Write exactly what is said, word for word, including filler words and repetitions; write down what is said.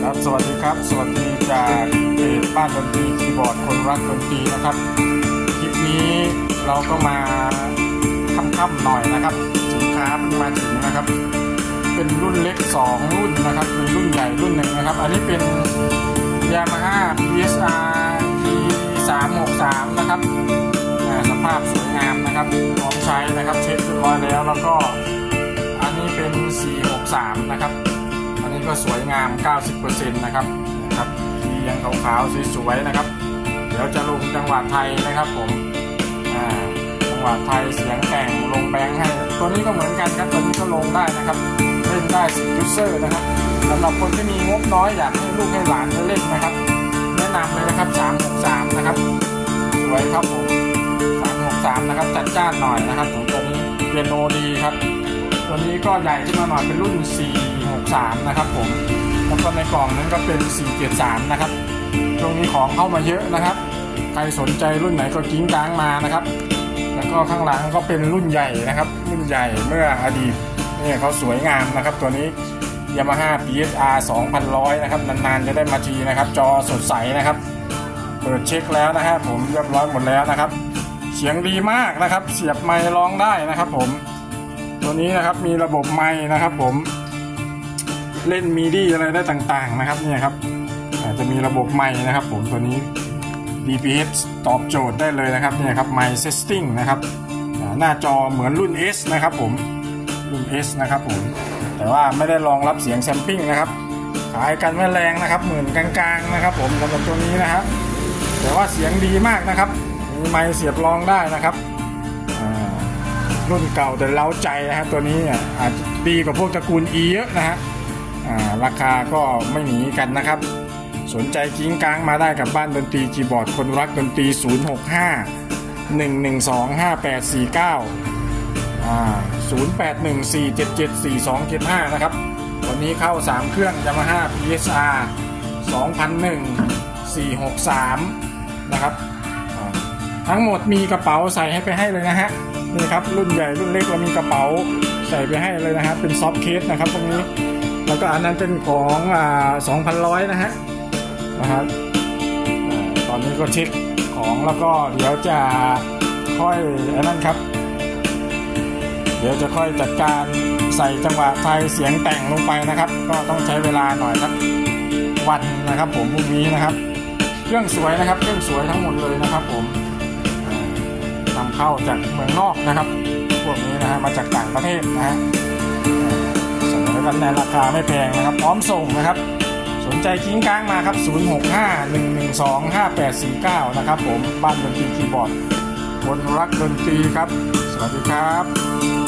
ครับสวัสดีครับสวัสดีจากเพจบ้านดนตรีคีย์บอร์ดคนรักดนตรีนะครับคลิปนี้เราก็มาค่ำๆหน่อยนะครับสินค้าเพิ่งมาถึงนะครับเป็นรุ่นเล็กสองรุ่นนะครับเป็นรุ่นใหญ่รุ่นหนึ่งนะครับอันนี้เป็น Yamaha พี เอส อาร์ ที สามหกสาม นะครับสภาพสวยงามนะครับพร้อมใช้นะครับเช็คเรียบร้อยแล้วแล้วก็อันนี้เป็นสี่หกสามนะครับอันนี้ก็สวยงาม เก้าสิบเปอร์เซ็นต์ นะครับนะครับทียังขาวๆสวยๆนะครับเดี๋ยวจะลงจังหวะไทยนะครับผมอ่าจังหวะไทยเสียงแต่งลงแบงค์ให้ตัวนี้ก็เหมือนกันครับตัวนี้ก็ลงได้นะครับเล่นได้สิบยูเซอร์นะครับสำหรับคนที่มีงบน้อยอยากให้ลูกให้หลานเล่นนะครับแนะนำเลยนะครับสามหกสามนะครับสวยครับผมสามหกสามนะครับจัดจ้านหน่อยนะครับผมตัวนี้เปียโนดีครับตัวนี้ก็ใหญ่ขึ้นมาหน่อยเป็นรุ่นสี่หกสามนะครับผมแล้วก็ในกล่องนั้นก็เป็นสี่เจ็ดสามนะครับช่วงนี้ของเข้ามาเยอะนะครับใครสนใจรุ่นไหนก็กิ้งก้างมานะครับแล้วก็ข้างหลังก็เป็นรุ่นใหญ่นะครับรุ่นใหญ่เมื่ออดีตนี่เขาสวยงามนะครับตัวนี้ Yamaha พี เอส อาร์ สองพันหนึ่งนะครับนานๆจะได้มาทีนะครับจอสดใสนะครับเปิดเช็คแล้วนะฮะผมเรียบร้อยหมดแล้วนะครับเสียงดีมากนะครับเสียบไมค์ร้องได้นะครับผมตัวนี้นะครับมีระบบไมค์นะครับผมเล่นมีดี้อะไรได้ต่างๆนะครับเนี่ยครับจะมีระบบไมค์นะครับผมตัวนี้ ดี พี เอช ตอบโจทย์ได้เลยนะครับเนี่ยครับไมค์เซตติ้งนะครับหน้าจอเหมือนรุ่น S นะครับผมรุ่น S นะครับผมแต่ว่าไม่ได้รองรับเสียงแซมปิ้งนะครับขายกันไม่แรงนะครับหมื่นกลางๆนะครับผมสำหรับตัวนี้นะครับแต่ว่าเสียงดีมากนะครับมีไมค์เสียบรองได้นะครับรุ่นเก่าแต่เล้าใจนะฮะตัวนี้อาจจะดีกว่าพวกตระกูล E เยอะนะฮะราคาก็ไม่หนีกันนะครับสนใจกิ้งก้างมาได้กับบ้านดนตรีคีย์บอร์ดคนรักดนตรีศูนย์ หก ห้า หนึ่ง หนึ่ง สอง ห้า แปด สี่ เก้าอ่าศูนย์ แปด หนึ่ง สี่ เจ็ด เจ็ด สี่ สอง เจ็ด ห้านะครับวันนี้เข้าสามเครื่อง Yamaha พี เอส อาร์ สองพันหนึ่ง สี่หกสามนะครับทั้งหมดมีกระเป๋าใส่ให้ไปให้เลยนะฮะนี่ครับรุ่นใหญ่รุ่นเล็กเรามีกระเป๋าใส่ไปให้เลยนะฮะเป็นซอฟต์เคสนะครับตรงนี้แล้วก็อันนั้นเป็นของอ่าสองพันร้อยนะฮะนะครับตอนนี้ก็เช็คของแล้วก็เดี๋ยวจะค่อยอันนั้นครับเดี๋ยวจะค่อยจัดการใส่จังหวะไทยเสียงแต่งลงไปนะครับก็ต้องใช้เวลาหน่อยครับวันนะครับผมพรุ่งนี้นะครับเครื่องสวยนะครับเครื่องสวยทั้งหมดเลยนะครับผมนำเข้าจากเมืองนอกนะครับพวกนี้นะฮะมาจากต่างประเทศนะฮะเสนอกันในราคาไม่แพงนะครับพร้อมส่งนะครับสนใจกิ้งก้างมาครับศูนย์ หก ห้า หนึ่ง หนึ่ง สอง ห้า แปด สี่ เก้านะครับผมบ้านดนตรีคีย์บอร์ดคนรักดนตรีครับสวัสดีครับ